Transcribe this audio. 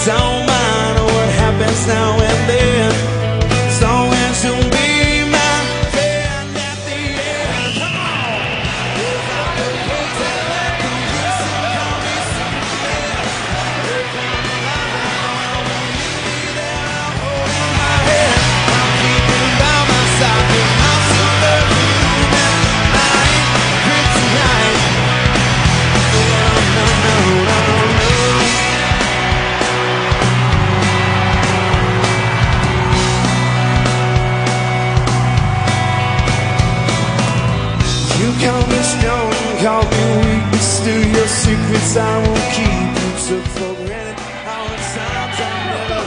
don't mind what happens now and then, as long as you'll be my friend at the end. Come on! If I could pretend like you used to call me Superman, if I'm alive, I won't leave me there. I'll hold in my hand. I'm keeping by my side, 'cause I'm superhuman. I ain't kryptonite. No, no, no, no, no. You call me strong, call me weak, but still your secrets I won't keep. You took for granted all the times I never